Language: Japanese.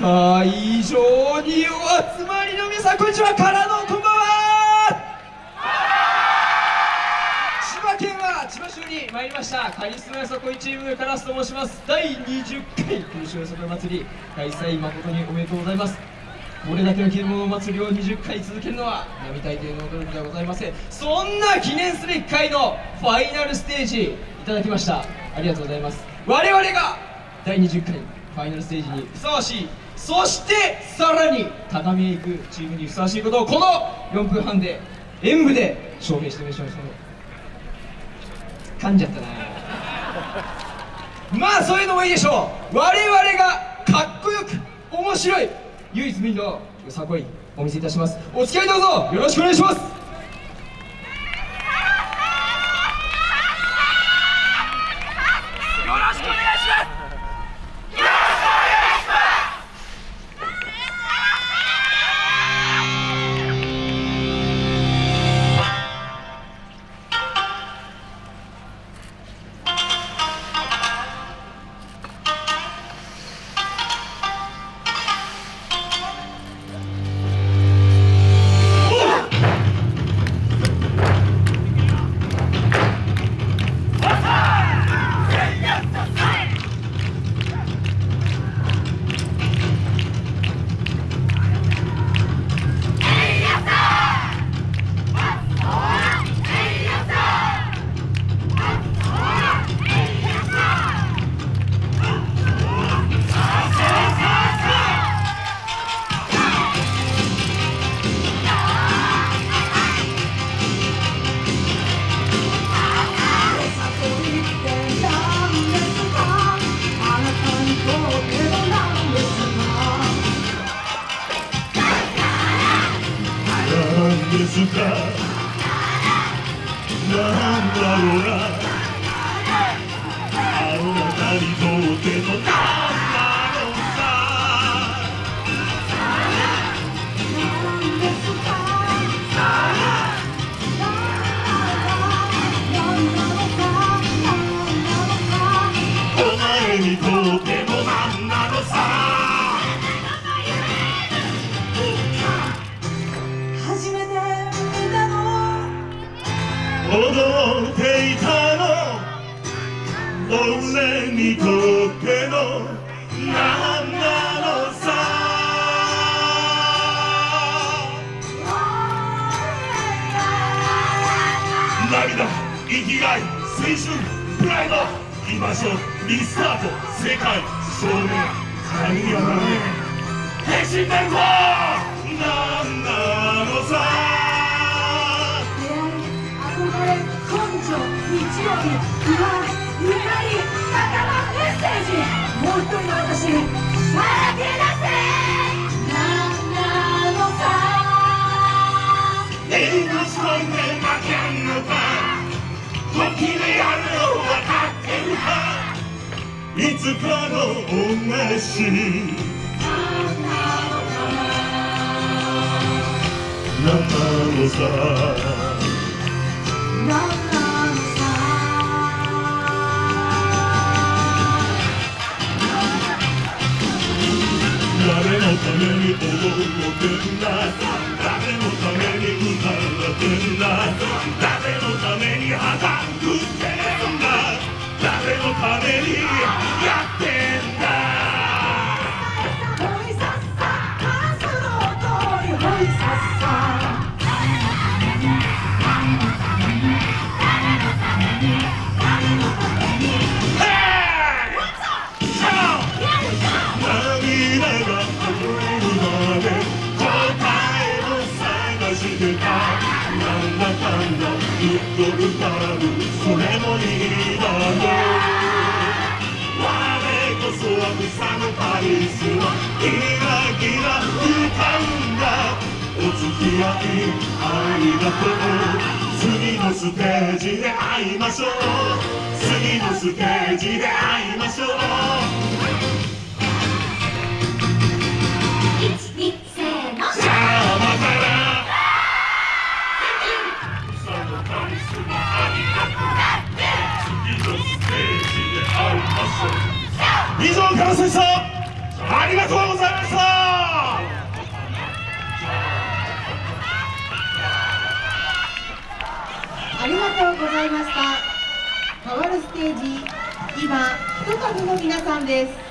会場にお集まりの皆さん、こんにちはからのこんばんは。千葉県は千葉市に参りましたカリスマよさこいチームカラスと申します。第20回空襲よさこい祭り開催誠におめでとうございます。これだけの剣物祭りを20回続けるのは並大抵の努力ではございません。そんな記念すべき回のファイナルステージいただきました。ありがとうございます。我々が第20回ファイナルステージにふさわしい、そしてさらに高みへ行くチームにふさわしいことをこの4分半で演舞で証明してみましょう。噛んじゃったな。まあそういうのもいいでしょう。我々がかっこよく面白い唯一無二のよさこいお見せいたします。お付き合いどうぞよろしくお願いします。 なんだろうな、あなたにとっての何なのさ。なんですか、なんなのか、お前にとっての何なのさ。初めて見たの踊っていたの、俺にとっての何なのさ。涙、生きがい、青春、プライド、居場所、リスタート、世界、少年、神やらね変身伝統、何なのさ。根性、日曜日、不安、怒り、宝、メッセージ。もう一人の私、さらけ出せ。なんなのさ。手に持ち込んで負けんのか。本気でやるの分かってるか。いつかの恩返し。なんなのか。なんなのさ。なんなのさ。誰のために踊ってんだ、誰のために歌ってんだ、誰のために旗振ってんだ、誰のためにやってんだ。ほいさっさ、カスの通りほいさっさ。なんだかんだ言っとるからそれもいいだろう。我こそは草のカリスマ、ギラギラ歌うんだ。お付き合いありがとう。次のステージで会いましょう。次のステージで会いましょう。1、2、せーの。さあまたな。以上、川崎さんありがとうございました。 変わるステージ、今ひとたびの皆さんです。